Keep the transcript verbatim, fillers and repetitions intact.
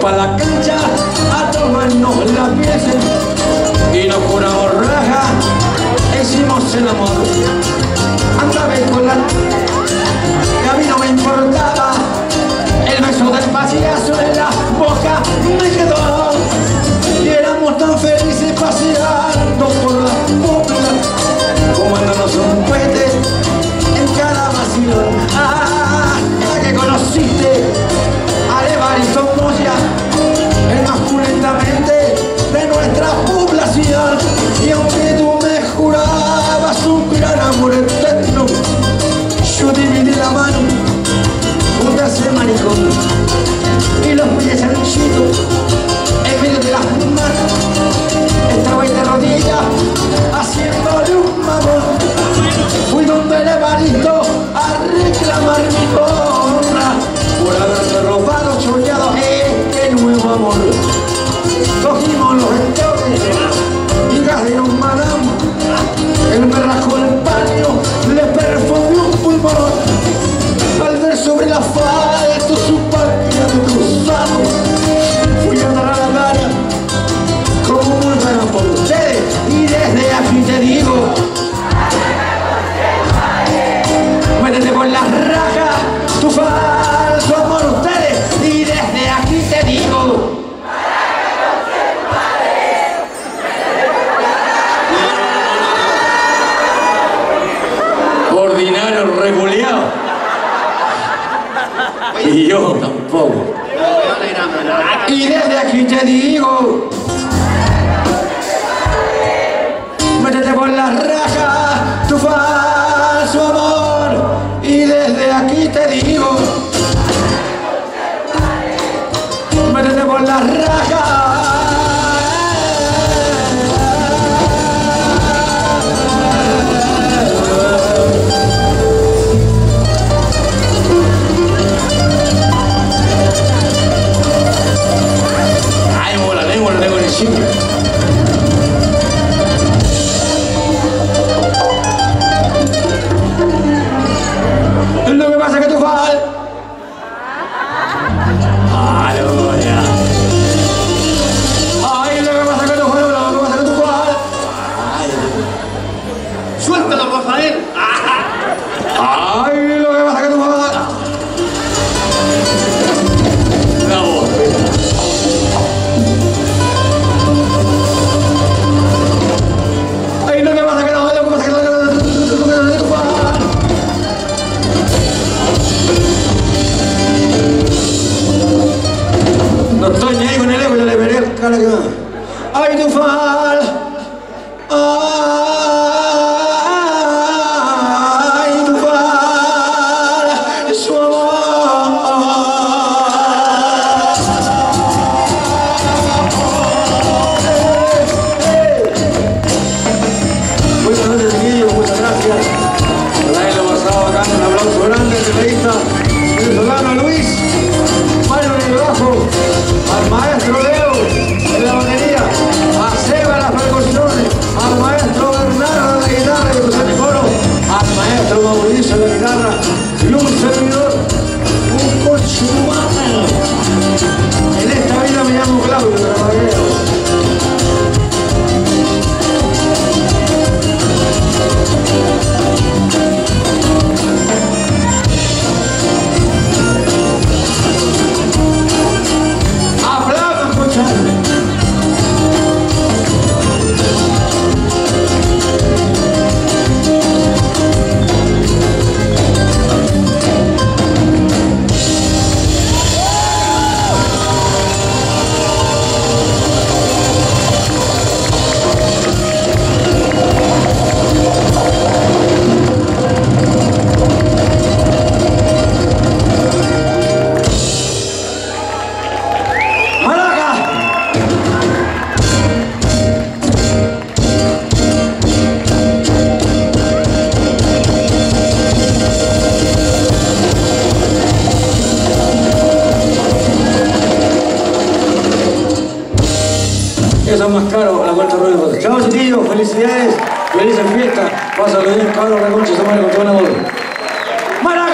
pa' la cancha a tomarnos la pieza y nos curamos raja, hicimos el amor. Andaba con la que a mí no me importaba, el beso del payaso en la boca me quedó y éramos tan felices paseando por la copla, fumándonos un cohete en cada vacilón. Ah, hasta que conociste a Evaristo Moya, el más pulentamente de nuestra población, y aunque tú me jurabas un gran amor eterno, yo dividí la mano junto a ese maricón y los pies anchitos en medio de las manos. Estaba ahí de rodillas haciéndole un mamón. Fui donde el Evaristo a reclamar mi honra por haberme robado, choreado este nuevo amor. Cogimos los estoques y gas de un madame, él me rajó el paño, le perfumé un pulmón. Al ver sobre el asfalto su página de cruzado, fui a dar a la cara como un gran por ustedes, y desde aquí te digo, métete por las rajas tu falso amor ustedes, y desde aquí te digo, ordinario rebuleado. Y yo tampoco. Y desde aquí te digo, métete por las rajas tu falso amor. Y desde aquí te digo, métete por las rajas. Lo que pasa es que tú fal. Ay, lo Ay, lo que pasa es que tú fal, lo que pasa es que tú fal. Suéltalo, Rafael. Ay, lo que pasa es que tú fal. Bravo. Ay, lo que pasa es que no, lo que pasa es que no, lo que pasa es que tú fal. No estoy ni ahí con el ego, yo le veré el cara que va. ¡Ay, tu fal! ¡Ay, tu fal! ¡Su amor! Buenas noches, chiquillos, muchas gracias. Por ahí lo pasado acá, un aplauso grande, teleísta, venezolano Luis, Mario en el bajo, al maestro Leo en la batería, a Seba en las percusiones, al maestro Bernardo en la guitarra y el coro, al maestro Mauricio en la guitarra y un servidor, un coche humano. En esta vida me llamo Claudio de la Baguera. Eso es más caro, la vuelta de Rodrigo. Chao, chiquillos, felicidades, felices fiestas. Pásalo bien, cabrón, la concha se muere con toda la bola. ¡Maraca!